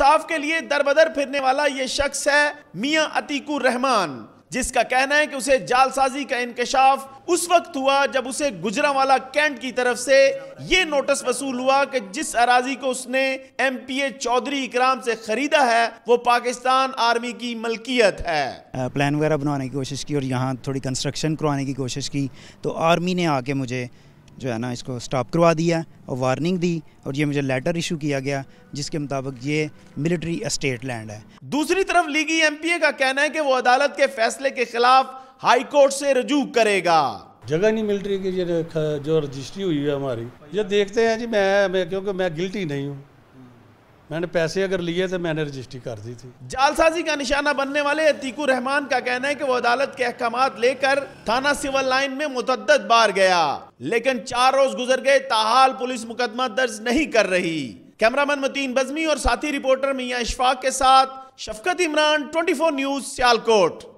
इंसाफ के लिए दरबदर फिरने वाला ये शख्स है मियां अतीकुर रहमान, जिसका कहना है कि उसे जालसाजी का इंकशाफ उस वक्त हुआ जब उसे गुजरांवाला कैंट की तरफ से ये नोटिस वसूल हुआ कि जिस अराजी को उसने MPA चौधरी इकराम से खरीदा है वो पाकिस्तान आर्मी की मलकियत है। प्लान वगैरह बनाने की कोशिश की और यहाँ थोड़ी कंस्ट्रक्शन करवाने की कोशिश की तो आर्मी ने आके मुझे जो है ना इसको स्टॉप करवा दिया और वार्निंग दी और ये मुझे लेटर इशू किया गया जिसके मुताबिक ये मिलिट्री एस्टेट लैंड है। दूसरी तरफ लीगी MPA का कहना है कि वो अदालत के फैसले के खिलाफ हाई कोर्ट से रजू करेगा। जगह नहीं मिलिट्री की जो रजिस्ट्री हुई है हमारी, ये देखते हैं जी। मैं क्योंकि मैं गिल्टी नहीं हूँ, मैंने पैसे अगर लिए तो मैंने रजिस्ट्री कर दी थी। जालसाजी का निशाना बनने वाले अतीकुर रहमान का कहना है कि वो अदालत के अहकामात लेकर थाना सिविल लाइन में मुतअद्दिद बार गया, लेकिन 4 रोज गुजर गए, ताहाल पुलिस मुकदमा दर्ज नहीं कर रही। कैमरामैन मतीन बज़मी और साथी रिपोर्टर मियां इशफाक के साथ शफकत इमरान, 24 न्यूज़, सियालकोट।